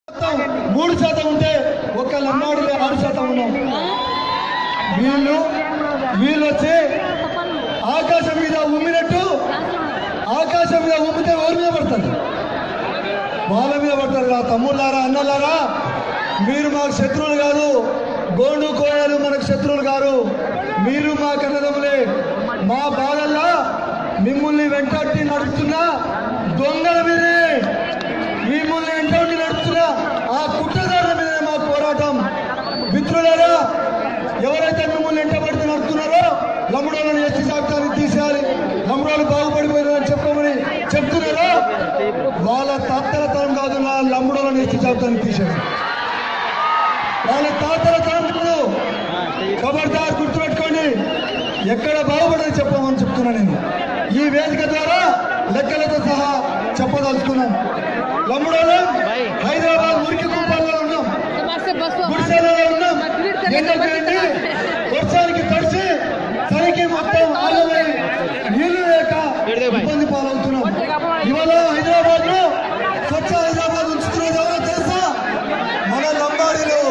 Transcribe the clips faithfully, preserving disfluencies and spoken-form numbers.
మూడు శాతం ఉంటే ఒక్క లంబాడిలో ఆరు శాతం ఉన్నాం. వీళ్ళు వీళ్ళు వచ్చి ఆకాశం మీద ఉమ్మినట్టు ఆకాశం మీద ఉమ్మితే ఎవరి మీద పడతారు? వాళ్ళ మీద పడతారు. రా తమ్ముళ్ళారా, అన్నలారా, మీరు మాకు శత్రువులు కాదు. గోండు కోయలు మనకు శత్రువులు కాదు. మీరు మా కన్నదమ్ములే. మా బాధల్లా మిమ్మల్ని వెంటాడి నడుపుతున్నా దొంగల మీదే, మిమ్మల్ని వెంటాడి నడుపుతున్నా ఆ కుట్రదారుల మీదే మా పోరాటం. మిత్రులారా, ఎవరైతే మిమ్మల్ని వెంటబడితే నడుపుతున్నారో లంబడోళ్ళని ఎస్టీ జాబితాన్ని తీసేయాలి, లంబడోళ్ళు బాగుపడిపోయారని చెప్పమని చెప్తున్నారో వాళ్ళ తాతల తరం కాదు, నా లంబడోళ్ళని ఎస్టీ జాబితాన్ని తీసేయాలి. వాళ్ళ తాతల తరం కాదు. ఖబర్దార్ గుర్తుపెట్టుకోండి. ఎక్కడ బాగుపడని చెప్పమని చెప్తున్నా. నేను ఈ వేదిక ద్వారా లెక్కలతో సహా చెప్పదలుచుకున్నాను. లంబడోళ్ళం హైదరాబాద్ మురికి కుంపాల్లో ఉన్నాం, గుడిసెలలో ఉన్నాం. ఎండకండి వర్షానికి తడిసి సరికి మొత్తం ఆలమై నీళ్లు లేక ఇబ్బంది పాలవుతున్నాం. ఇవాళ హైదరాబాద్ లో స్వచ్ఛ హైదరాబాద్ ఉంచుతున్నది ఎవరో తెలుసా? మన లంబాడీలు.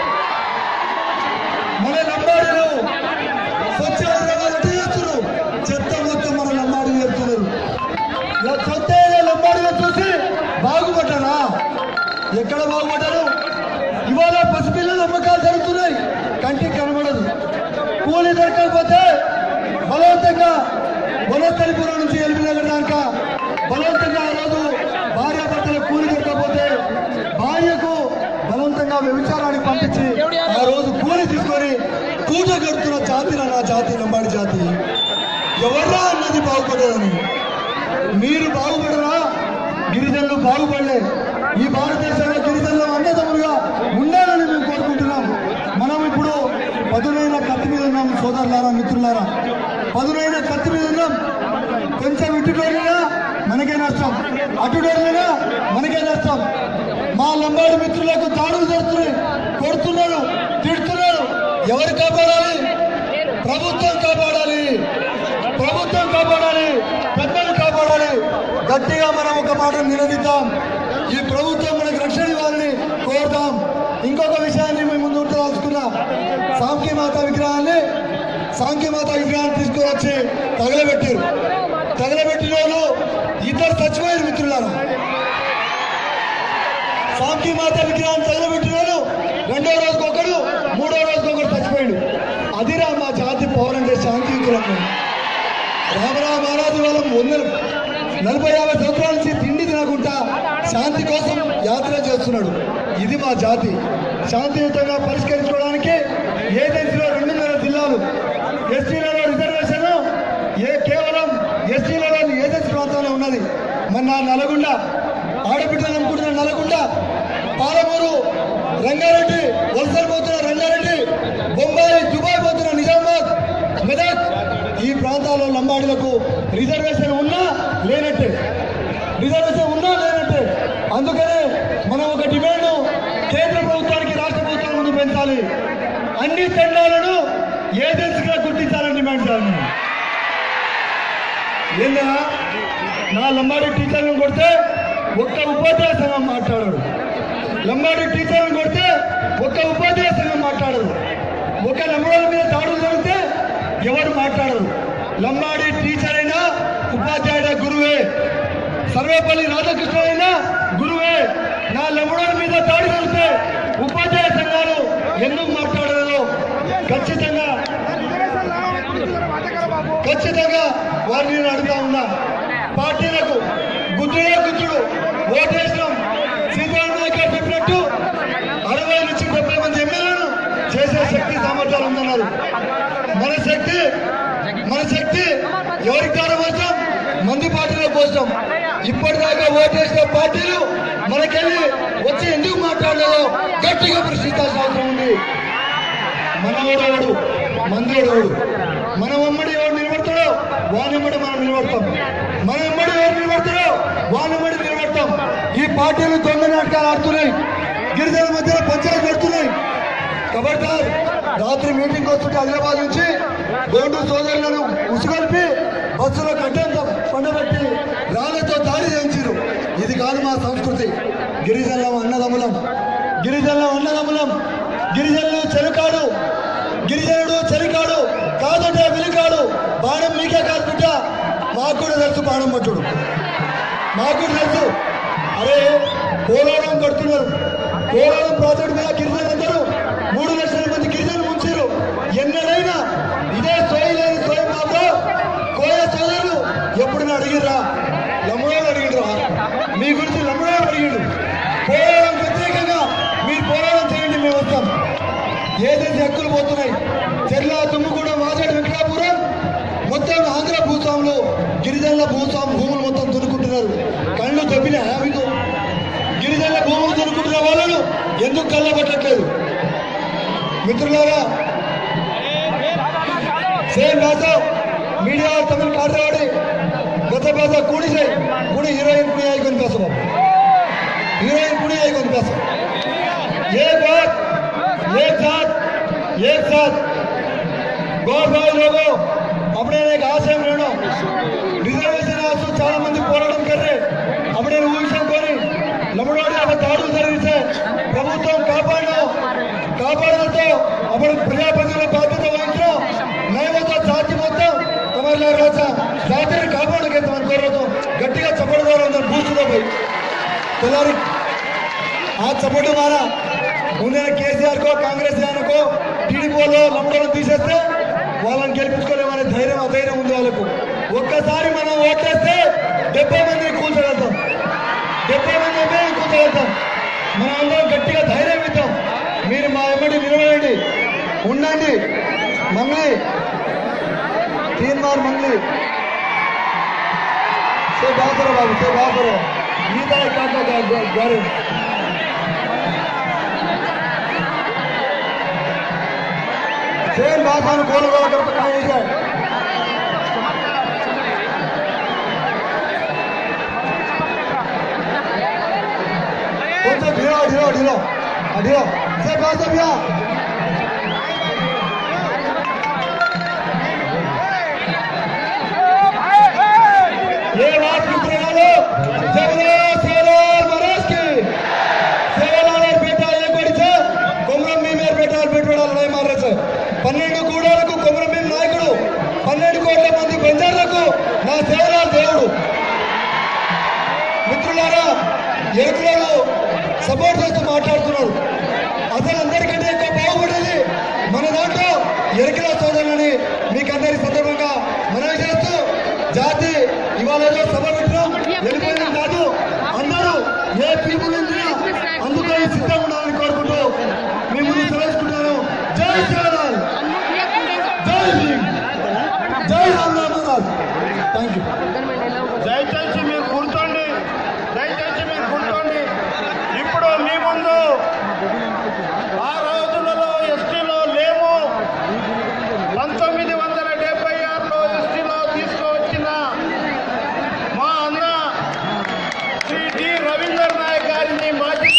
మన లంబాడీలు స్వచ్ఛ హైదరాబాద్ ఎట్లా చేస్తున్నారు? చెత్త మొత్తం మన లంబాడీలు చెప్తున్నారు. కొత్త లంబాడీలు చూసి బాగుపడ్డారా? ఎక్కడ బాగుపడ్డారు? ఇవాళ పసిపిల్లల అమ్మకాలు జరుగుతున్నాయి, కంటికి కనబడదు. కూలి దొరకకపోతే బలవంతంగా వనస్థలిపురం నుంచి ఎల్బీ నగర్ దాకా బలవంతంగా ఆ రోజు భార్యాభర్తల కూలి దొరకకపోతే భార్యకు బలవంతంగా వ్యభిచారానికి పంపించి ఆ రోజు కూలి తీసుకొని కూట కడుతున్న జాతి నా జాతి, లంబాడి జాతి. ఎవర్రా అన్నది బాగుపడదని. మీరు బాగుపడరా? గిరిజనులు బాగుపడలే. ఈ భారతదేశంలో గిరిజనులు అన్నదమ్ములుగా ఉండాలని మేము కోరుకుంటున్నాం. మనం ఇప్పుడు పదునైన కత్తి మీద ఉన్నాం సోదరులారా, మిత్రులారా. పదునైన కత్తి మీద ఉన్నాం. కొంచెం ఇటుడోర్లైనా మనకే నష్టం, అటుడోర్లైనా మనకే నష్టం. మా లంబాడి మిత్రులకు దాడులు జరుగుతున్నాయి, కొడుతున్నారు, తిడుతున్నారు. ఎవరు కాపాడాలి? ప్రభుత్వం కాపాడాలి. ప్రభుత్వం కాపాడాలి, పెద్దలు కాపాడాలి. గట్టిగా మనం ఒక మాట నిలదీద్దాం. ఈ ప్రభుత్వం మనకు రక్షణ ఇవ్వాలని కోరుతాం. ఇంకొక విషయాన్ని మేము ముందు ఉంచదలుచుకున్నా. సాంఖీ మాత విగ్రహాన్ని సాంఖీ మాత విగ్రహాన్ని తీసుకుని వచ్చి తగలబెట్టారు. తగలబెట్టిన వాళ్ళు ఇద్దరు చచ్చిపోయారు మిత్రులారా. సాంఖీ మాత విగ్రహాన్ని తగలబెట్టిన వాళ్ళు రెండో రోజుకి ఒకడు, మూడో రోజుకి ఒకడు చచ్చిపోయాడు. అదిరా మా జాతి పౌరంటే శాంతియుతులం. రామరావు మహారాజు వాళ్ళ వందల నలభై యాభై సంవత్సరాల నుంచి తిండి తినకుండా శాంతి కోసం యాత్ర చేస్తున్నాడు. ఇది మా జాతి. శాంతియుతంగా పరిష్కరించుకోవడానికి ఏజెన్సీలో రెండున్నర జిల్లాలు, ఎస్టీలలో రిజర్వేషన్ ఏ కేవలం ఎస్టీలలో ఏజెన్సీ ప్రాంతంలో ఉన్నది. మన నల్గొండ ఆడబిడ్డలు అనుకుంటున్న నల్గొండ, పాలమూరు, రంగారెడ్డి, వలసలు పోతున్న రంగారెడ్డి, బొంబాయి, దుబాయ్ పోతున్న నిజామాబాద్, మెదక్, ఈ ప్రాంతాల్లో లంబాడీలకు రిజర్వేషన్ ఉన్నా లేనట్టే, రిజర్వేషన్ ఉన్నా లేనట్టే. అందుకనే మనం ఒక డిమాండ్ కేంద్ర ప్రభుత్వానికి, రాష్ట్ర ప్రభుత్వం ముందు పెంచాలి. అన్ని తండాలను ఏజెన్సీగా గుర్తించాలని డిమాండ్ చేయాలి. ఏందా నా లంబాడీ టీచర్లను కొడితే ఒక్క ఉపాధ్యాయ సంఘం మాట్లాడారు. లంబాడీ టీచర్లను కొడితే ఒక్క ఉపాధ్యాయ సంఘం మాట్లాడరు. ఒక లంబాడీ మీద దాడులు జరిగితే ఎవరు మాట్లాడరు. లంబాడీ టీచర్ అయినా ఉపాధ్యాయుడ గురువే, సర్వేపల్లి రాధాకృష్ణ అయినా గురువే. నా లంబాడీ మీద దాడి జరిగితే ఉపాధ్యాయ సంఘాలు ఎందుకు మాట్లాడలేదో ఖచ్చితంగా ఖచ్చితంగా వారిని నేను అడుగుతా ఉన్నా. పార్టీలకు గుద్దుడే గుద్దుడు ఓటేసినాం. సీతారాం నాయక్ గారు చెప్పినట్టు అరవై నుంచి డెబ్బై మంది ఎమ్మెల్యేలను చేసే శక్తి సామర్థ్యాలు ఉందన్నారు. మన శక్తి మన శక్తి ఎవరికి దాని కోసం? మంది పార్టీలో కోసం. ఇప్పటిదాకా ఓటేసిన పార్టీలు మనకెళ్ళి వచ్చి ఎందుకు మాట్లాడలేదో గట్టిగా ప్రశ్నించాల్సిన అవసరం ఉంది. మనవాడు మందివాడు, మన అమ్మడి ఎవరు నిలబడతాడో వానమ్మడి మనం నిలబడతాం. మన అమ్మడి ఎవరు నిలబడతాడో వానమ్మడి నిలబడతాం. ఈ పార్టీలు దొంగ నాటకాలు ఆడుతున్నాయి, గిరిజనుల మధ్య పంచాయతీ పెడుతున్నాయి. కాబట్టి రాత్రి మీటింగ్ వస్తుంటే హైదరాబాద్ నుంచి గోండు సోదరులను ఉసుగొల్పి బస్సులో కట్టెంత పండబెట్టి రాళ్లతో దాడి చేయించారు. ఇది కాదు మా సంస్కృతి. గిరిజనులం అన్నదమ్ములం. గిరిజనుల ఉన్నదములం, గిరిజనులు చెరుకాడు, గిరిజనుడు చెరికాడు, కాదంటే విలుకాడు. బాణం మీకే కాదు బిడ్డ, మాకు కూడా తెలుసు బాణం పట్టుడు, మాకు కూడా తెలుసు. అరే పోలవరం కడుతున్నారు, పోలవరం ప్రాజెక్టు మీద గిరిజనులందరూ మూడు లక్షల మంది గిరిజనులు ముంచారు. ఎన్నడైనా ఇదే సోయి లేని సోయి మాత్రం కోయ సోదరులు ఎప్పుడైనా అడిగిర్రా? లమ్మడోడు అడిగిరా? మీ గురించి లమ్మడోడు అడిగిండు. పోలవరం ప్రత్యేకంగా మీరు పోరాటం చేయండి, మేము వస్తాం. ఏదైతే హక్కులు పోతున్నాయి, చెర్ల, తుమ్ముగూడెం, వాజేడు, వెంకటాపురం మొత్తం ఆంధ్ర భూస్వాములు గిరిజనుల భూస్వామి భూములు మొత్తం దున్నుకుంటున్నారు. కళ్ళు దొబ్బినాయా మీకు? గిరిజనుల భూములు దున్నుకుంటున్న వాళ్ళను ఎందుకు కళ్ళబట్టట్లేదు? మిత్రులారా, సేమ్ भाषा मीडिया तमिल काटवाड़ी गत भाषा कूड़ी से कूड़ी हीरोइन कुड़ी आई कौन पैसा हीरोइन कुड़ी आई कौन पैसा एक बात एक साथ एक साथ गौर भाई लोगों अपने एक आशय में रहना रिजर्वेशन आसु चाला मंदी పోరాటం कर रहे अपने ఊహించం కొని లమ్మడోడి అవ దాడులు జరిగితే ప్రభుత్వం కాపాడను కాపాడడంతో అప్పుడు ప్రజాప్రతినిధుల బాధ్యత వహించడం నైవతో జాతి మొత్తం తమర్లా రాజా జాతిని కాపాడకేంత మన కోరతో గట్టిగా చప్పటి ద్వారా అందరూ బూస్టులో పోయి తెల్లారి ఆ చప్పటి మారా ముందే కేసీఆర్ కో కాంగ్రెస్ ఆయనకో టీడీపీలో లమ్మడోళ్ళని తీసేస్తే వాళ్ళని గెలిపించుకోలేమనే ధైర్యం అధైర్యం ఉంది వాళ్ళకు. ఒక్కసారి మనం ఓట్లేస్తే డెబ్బై మందిని కూర్చోగలుగుతాం, డెబ్బై మంది అమ్మాయిని కూర్చోగలుగుతాం. మనం అందరం గట్టిగా ధైర్యం ఇద్దాం. మీరు మా ఎమ్మడి నిలబడండి, ఉండండి. మంగళి तीन बार मंगली से बात करो बाबू से बात करो गीता काका गारे सेम बात हम कौन वाला करते कहाँ जाए कौन सा ढीलो ढीलो ढीलो ढीलो से बात सब यहाँ ये बात मित्रों सेवलाल सेवलाल महाराज की सेवलाल बेटा ये बड़ी से कोमरम भीम बेटा बेटा लड़ाई मार रहे పన్నెండు గూడాలకు కొమరం భీం నాయకుడు పన్నెండు కోట్ల మంది బంజారులకు నా సేవలాల్ దేవుడు. మిత్రులారా, ఎరుకులను సపోర్ట్ చేస్తూ మాట్లాడుతున్నాడు. అసలు అందరికంటే ఎక్కువ బాగుపడేది మన దాంట్లో ఎరుకుల సోదరులని మీకు అందరి సందర్భంగా మనవి చేస్తూ జాతి ఇవాళ సభ పెట్టడం వెళ్ళిపోయింది కాదు, అందరూ ఏ పీపుల్ ఉంది అందుకే సిద్ధంగా ఉండాలని కోరుకుంటూ మీ ముందు తెలుసుకుంటాను. జై సేవలాల్, జై భీమ్, జై రామ్లాల్ మహారాజ్. Thank you. దయచేసి మీరు కూర్చోండి, దయచేసి మీరు కూర్చోండి. ఇప్పుడు మీ ముందు ఆ రోజులలో ఎస్టీలో లేము, పంతొమ్మిది వందల డెబ్బై ఆరులో ఎస్టీలో తీసుకువచ్చిన మా అన్న శ్రీ డి రవీందర్ నాయక్ గారిని మాజీ